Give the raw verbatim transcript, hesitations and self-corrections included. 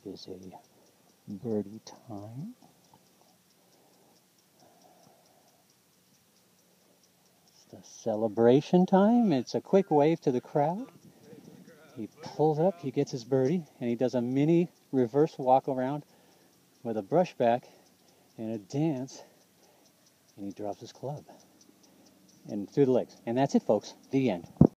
is a birdie time. It's the celebration time. It's a quick wave to the crowd. He pulls up, he gets his birdie, and he does a mini reverse walk around with a brush back and a dance, and he drops his club and through the legs. And that's it, folks. The end.